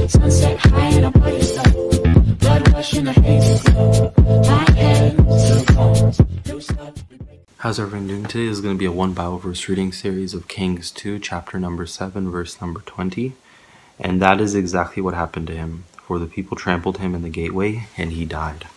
Sunset high and I'm by your side. Blood rush in the haze glow. My hands to the bones. Loose up. How's everyone doing today? This is going to be a one Bible verse reading series of Kings 2, chapter number 7, verse number 20. And that is exactly what happened to him. For the people trampled him in the gateway, and he died.